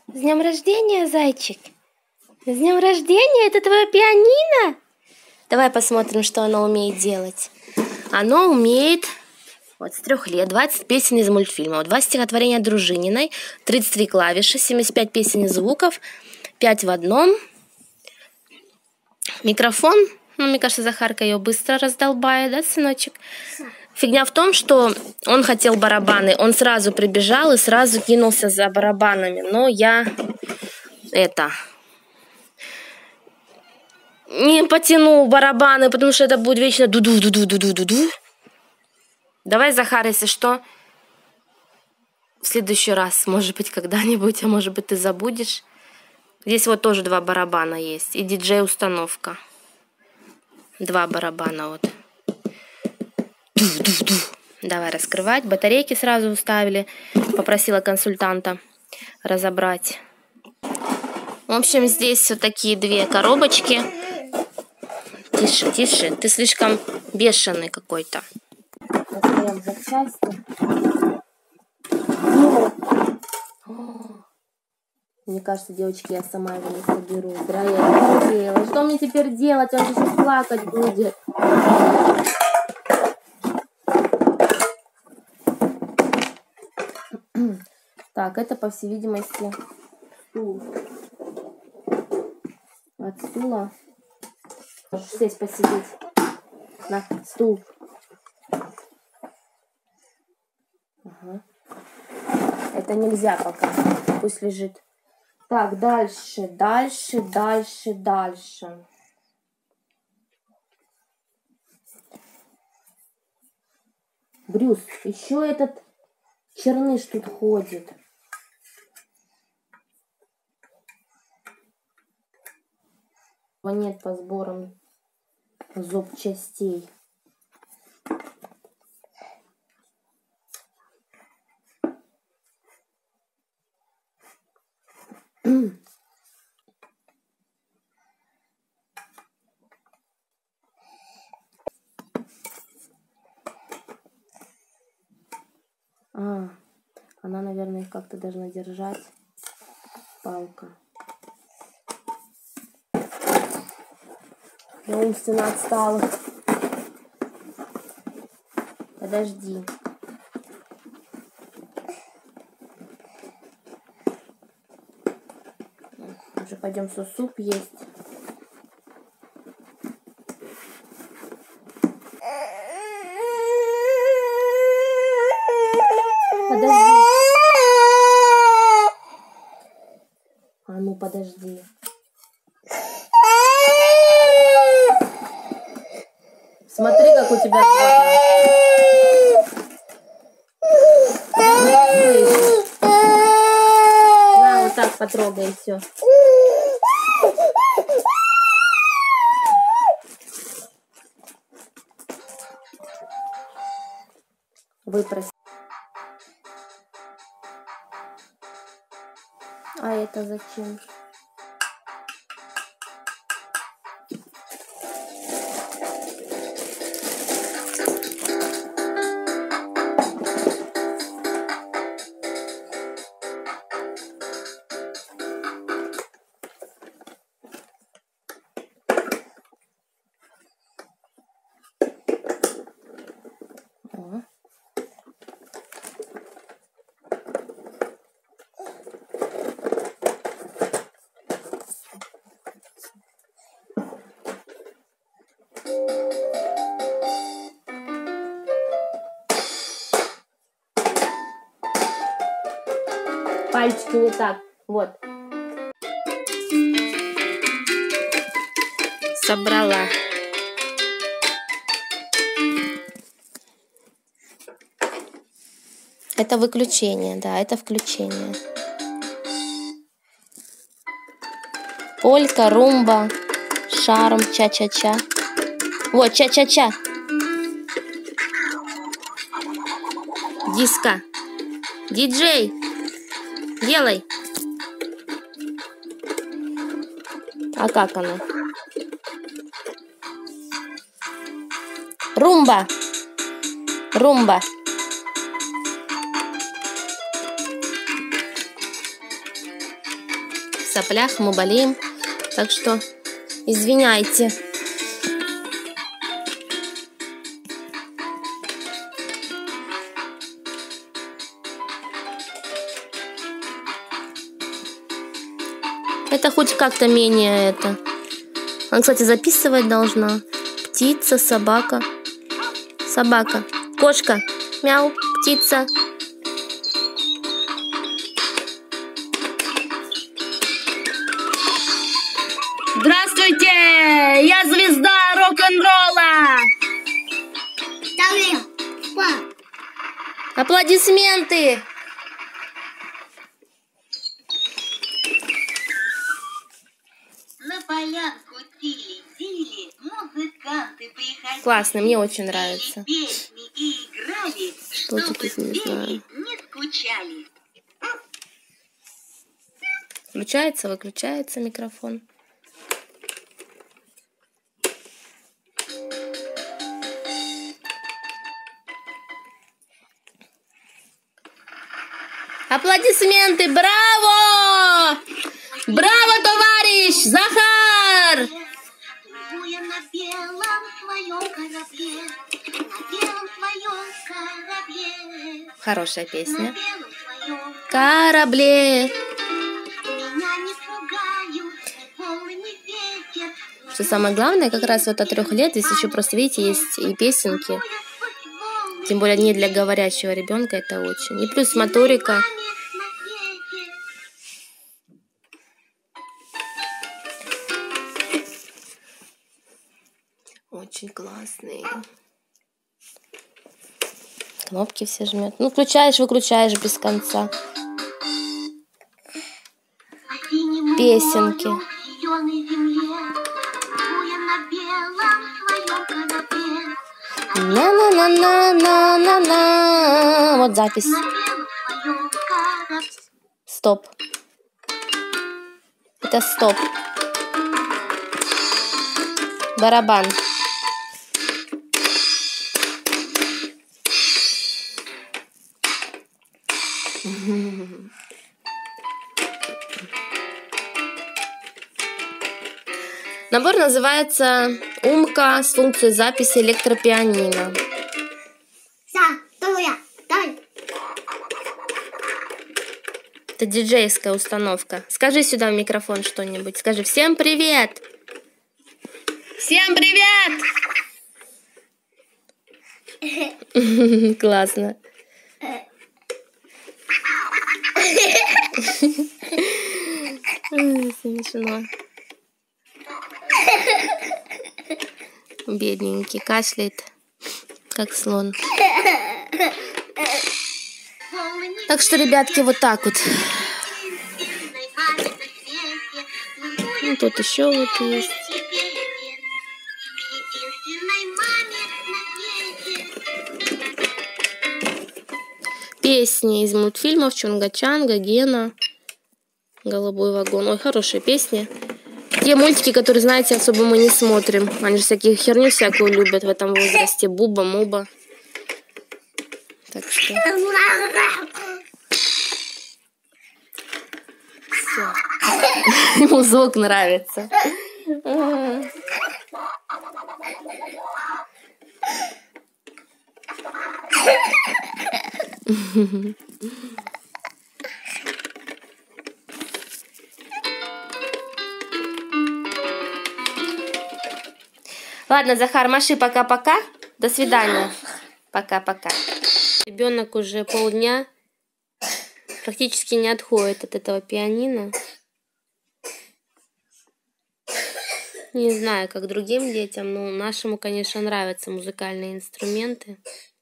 С днем рождения, зайчик! С днем рождения! Это твое пианино? Давай посмотрим, что оно умеет делать. Оно умеет вот с 3 лет 20 песен из мультфильмов, 2 стихотворения Дружининой, 33 клавиши, 75 песен и звуков, 5 в одном. Микрофон. Ну, мне кажется, Захарка ее быстро раздолбает, да, сыночек? Фигня в том, что он хотел барабаны. Он сразу прибежал и сразу кинулся за барабанами. Но я не потяну барабаны, потому что это будет вечно ду-ду-ду-ду-ду-ду-ду. Давай, Захар, если что, в следующий раз, может быть, когда-нибудь, а может быть, ты забудешь. Здесь вот тоже 2 барабана есть. И диджей-установка. 2 барабана вот. Ду-ду-ду. Давай раскрывать. Батарейки сразу уставили. Попросила консультанта разобрать. В общем, здесь вот такие 2 коробочки. Тише, тише. Ты слишком бешеный какой-то. Достаем запчасти. Мне кажется, девочки, я сама его не соберу. Зря я это хотела. Что мне теперь делать? Он же сейчас плакать будет. Так, это, по всей видимости, стул. От стула. Здесь посидеть. На стул. Ага. Это нельзя пока. Пусть лежит. Так, дальше. Брюс, еще этот черныш тут ходит. Нет по сборам запчастей. Она, наверное, их как-то должна держать. Палка. Я умственно отстала. Подожди. Уже пойдем суп есть. Подожди. А ну подожди. Смотри, как у тебя на, вот так потрогай, и все. Выпроси. А это зачем? Пальчики не так. Вот. Собрала. Это выключение, да, это включение. Полька, румба, шарм, ча-ча-ча. Вот, ча-ча-ча. Диско. Диджей. Делай. А как она? Румба. Румба. соплях, мы болеем. Так что извиняйте. Это хоть как-то менее это. Она, кстати, записывать должна. Птица, собака. Собака. Кошка. Мяу. Птица. Здравствуйте! Я звезда рок-н-ролла! Аплодисменты! На полянку тили-тили музыканты приходили. Классно, мне очень нравится. Песни и играли, Что чтобы тут не знаю. не скучали. Включается, выключается микрофон. Аплодисменты! Браво! Браво, товарищ! Захар! Плыву на белом своем корабле, на белом своем корабле, Хорошая на песня. белом своем. Корабле. Меня не пугают ни волны, ни ветер. Что самое главное, как раз вот от 3 лет здесь еще просто, видите, есть и песенки. Тем более не для говорящего ребенка, это очень. И плюс моторика. Очень классные. Кнопки все жмет. Ну, включаешь, выключаешь без конца. Песенки. На-на-на-на-на-на-на. Вот запись. Стоп. Это стоп. Барабан. Набор называется «Умка» с функцией записи электропианино. Это диджейская установка. Скажи сюда в микрофон что-нибудь. Скажи «Всем привет!» Всем привет! Классно. Смешно. Бедненький, кашляет, как слон. Так что, ребятки, вот так вот. Ну, тут еще вот есть. Песни из мультфильмов Чунга-Чанга, Гена, Голубой вагон. Ой, хорошие песни. Те мультики, которые, знаете, особо мы не смотрим. Они же всякие херню всякую любят в этом возрасте. Буба, Муба. Так что... Все. Ему звук нравится. Ладно, Захар, маши пока-пока. До свидания. Пока-пока. Ребенок уже полдня практически не отходит от этого пианино. Не знаю, как другим детям, но нашему, конечно, нравятся музыкальные инструменты.